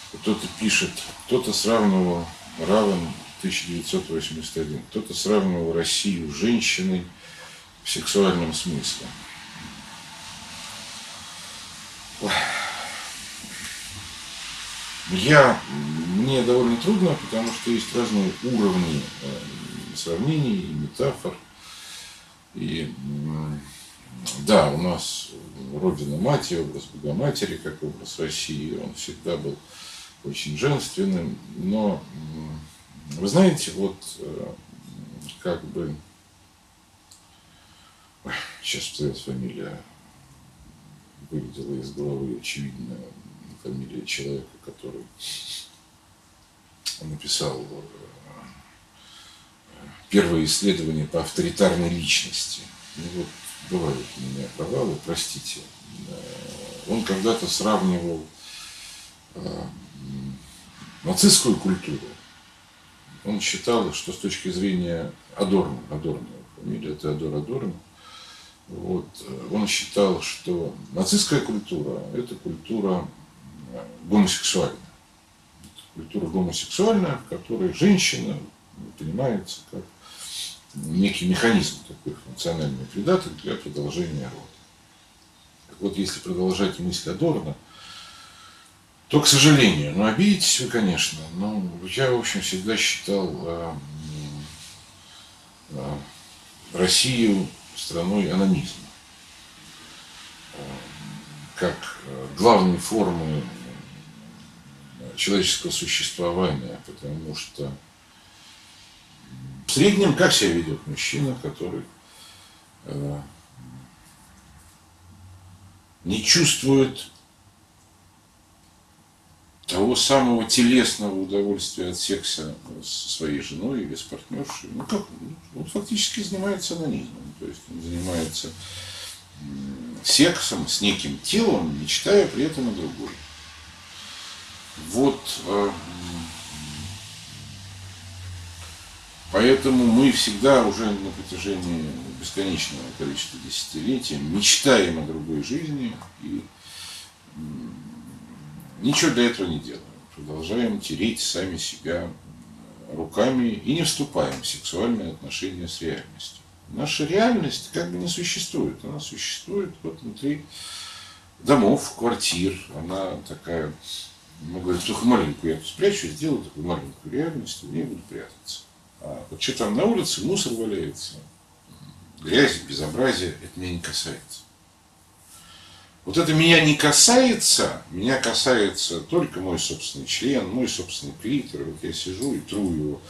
Кто-то пишет, кто-то сравнивал Равен 1981, кто-то сравнивал Россию с женщиной в сексуальном смысле. Мне довольно трудно, потому что есть разные уровни сравнений, метафор. И да, у нас Родина-Мать, образ Богоматери, как образ России, он всегда был очень женственным. Но, вы знаете, вот как бы... Сейчас всплывет фамилия, вылетела из головы, очевидно, фамилия человека, который написал первое исследование по авторитарной личности. Ну, вот, бывают у меня провалы, простите. Он когда-то сравнивал нацистскую культуру. Он считал, что с точки зрения Адорно, фамилия Теодор Адорно, вот, он считал, что нацистская культура – это культура гомосексуальная. Культура гомосексуальная, в которой женщина понимается как некий механизм, такой функциональный придаток для продолжения рода. Так вот, если продолжать мысль Адорно, то, к сожалению, ну, обидитесь вы, конечно, но я, в общем, всегда считал Россию страной анонизма, как главной формы человеческого существования, потому что в среднем как себя ведет мужчина, который не чувствует того самого телесного удовольствия от секса со своей женой или с партнершей. Ну как? Он фактически занимается анонизмом. То есть он занимается сексом с неким телом, мечтая при этом о другой. Вот поэтому мы всегда уже на протяжении бесконечного количества десятилетий мечтаем о другой жизни и ничего для этого не делаем. Продолжаем тереть сами себя руками и не вступаем в сексуальные отношения с реальностью. Наша реальность как бы не существует. Она существует вот внутри домов, квартир. Она такая, мы говорим, только маленькую я тут спрячу, сделаю такую маленькую реальность, в ней буду прятаться. А вот что там на улице, мусор валяется, грязь, безобразие, это меня не касается. Вот это меня не касается, меня касается только мой собственный член, мой собственный клитор. Вот я сижу и тру его.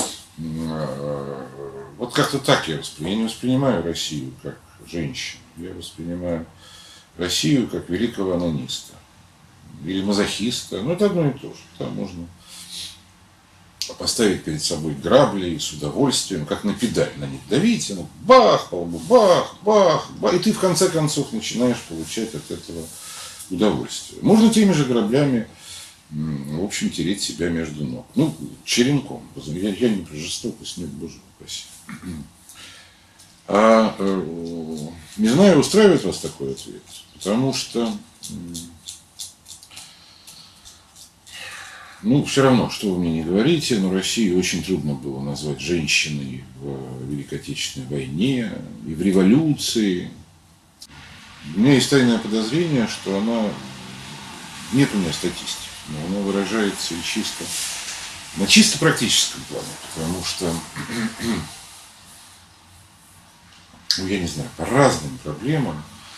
Вот как-то так я не воспринимаю Россию как женщину. Я воспринимаю Россию как великого анониста. Или мазохиста. Но это одно и то же. Там можно поставить перед собой грабли и с удовольствием, как на педаль на них давить, и бах, по лбу, бах, бах, бах, и ты в конце концов начинаешь получать от этого удовольствие. Можно теми же граблями, в общем, тереть себя между ног. Ну, черенком. Я не про жестокость, нет, боже упаси. Не знаю, устраивает вас такой ответ, потому что ну, все равно, что вы мне не говорите, но Россию очень трудно было назвать женщиной в Великой Отечественной войне и в революции. У меня есть тайное подозрение, что она... Нет у меня статистики, но она выражается и на чисто практическом плане, потому что, ну, я не знаю, по разным проблемам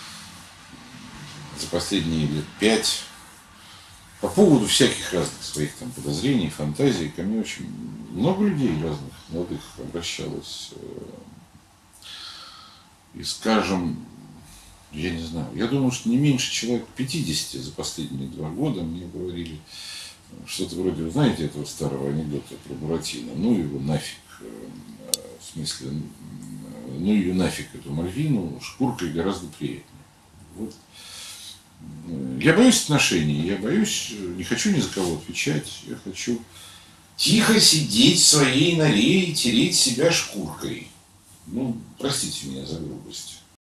за последние лет 5 по поводу всяких разных своих там подозрений, фантазий, ко мне очень много людей разных, молодых обращалось. И, скажем, я не знаю, я думаю, что не меньше человек 50 за последние 2 года мне говорили что-то вроде, вы знаете, этого старого анекдота про Буратино, ну его нафиг, в смысле, ну ее нафиг, эту Мальвину, шкуркой гораздо приятнее. Вот. Я боюсь отношений, я боюсь, не хочу ни за кого отвечать, я хочу тихо сидеть в своей норе и тереть себя шкуркой. Ну, простите меня за грубость.